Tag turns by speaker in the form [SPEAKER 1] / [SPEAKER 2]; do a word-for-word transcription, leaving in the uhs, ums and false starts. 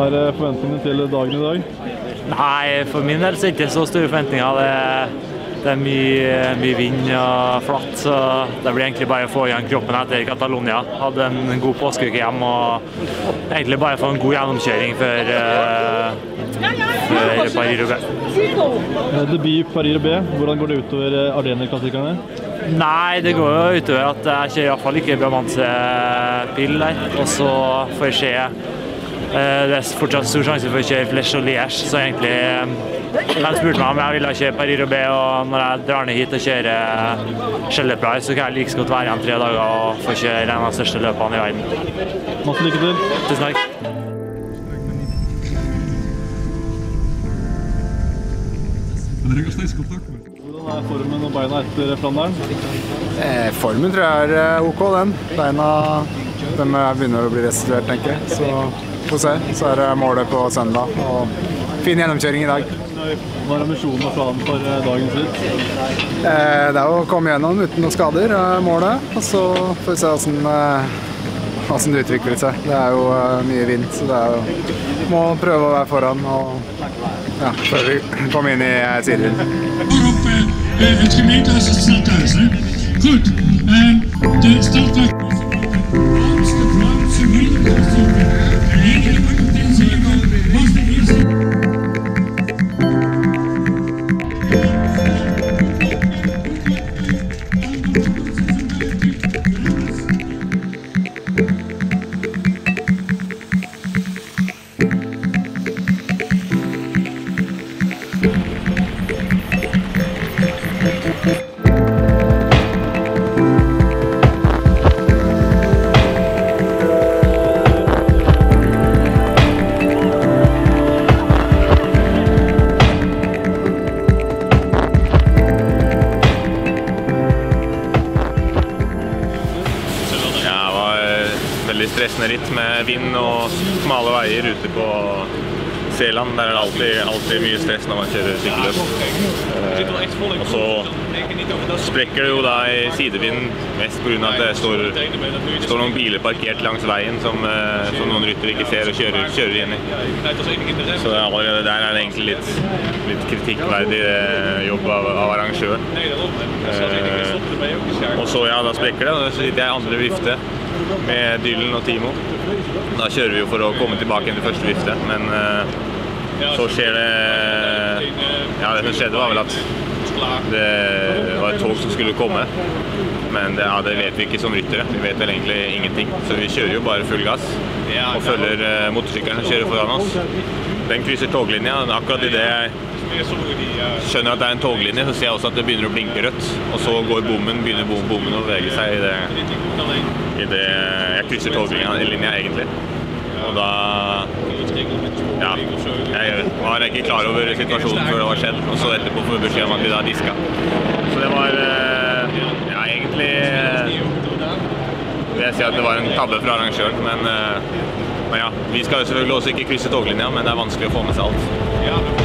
[SPEAKER 1] er forventningene til dagen i dag?
[SPEAKER 2] Nei, for min del så er det ikke så store forventninger. Det, det er mye, mye vind og flatt, så det blir egentlig bare å få igjen kroppen etter Catalonia. Hadde en god påskeuke hjem og egentlig bare få en god gjennomkjøring før, før Paris-Roubaix.
[SPEAKER 1] Debut Paris-Roubaix, hvordan går det utover Ardenner-klassikerne?
[SPEAKER 2] Nei, det går jo utover at jeg kjører i hvert fall ikke Brabantse-pil der, og så får jeg se. Det er fortsatt stor sjanse for å kjøre Flèche og Liège, så egentlig de spurte meg om jeg ville kjøre Paris-Roubaix, og når jeg drar ned hit og kjører Scheldepride, så kan jeg like godt være igjen tre dager og få kjøre en av de største løpene i verden.
[SPEAKER 1] Masse lykke til!
[SPEAKER 2] Tusen takk!
[SPEAKER 1] Hvordan er formen og beina etter Flandern?
[SPEAKER 3] Eh, formen tror jeg er ok, den. Beina de begynner å bli restituert, tenker jeg. Så får se. Så er det målet på søndag. Og fin gjennomkjøring i dag.
[SPEAKER 1] Hva er ambisjonen og planen for dagens ritt?
[SPEAKER 3] Eh, det er å komme gjennom uten noen skader, målet. Og så får vi se hvordan, hvordan det utvikler seg. Det er jo mye vind, så det er jo, må prøve å være foran og ja, før vi kommer inn i sidevind.
[SPEAKER 4] Het gemeente als het snel thuis, hè? Goed, uh, de startwacht. De Vlaamse wielrenklassieker. En eigenlijk op den zetel was de eerste.
[SPEAKER 5] Veldig stressende ritt med vind og smale veier ute på Seland. Der er det alltid, alltid mye stress når man kjører sykkelløp. Eh, og så sprekker det jo da i sidevind mest på grunn av at det står, står noen biler parkert langs veien som, eh, som noen rytter ikke ser og kjører, kjører inn i. Så allerede der er det egentlig litt, litt kritikkverdig jobb av, av arrangøren. Eh, og så ja, da sprekker det, og så sitter jeg i andre vifte med Dylan og Timo. Da kjører vi jo for å komme tilbake inn til første vifte, men uh, så skjer det, ja det som skjedde var vel at det var et tog som skulle komme, men det, ja, det vet vi ikke som ryttere, vi vet vel egentlig ingenting, så vi kjører jo bare full gass og følger uh, motorsykkelen som kjører foran oss. Den krysser toglinja, akkurat i det jeg skjønner at det er en toglinje, så ser jeg også at det begynner å blinke rødt, og så går bommen, begynner bommen å bevege seg i det, i det jeg krysser toglinja egentlig. Og da, ja, jeg var ikke klar over situasjonen før det var skjedd, og så etterpå får vi beskjed om at vi da diska. Så det var, ja, egentlig, vil jeg si at det var en tabbe fra arrangøren, men, men ja, vi skal jo selvfølgelig også ikke krysse toglinja, men det er vanskelig å få med seg alt.